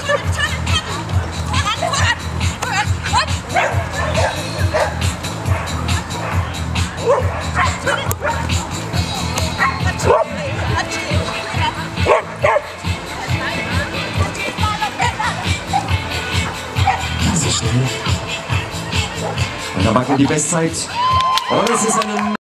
Und da wackelt die Bestzeit. Und es ist eine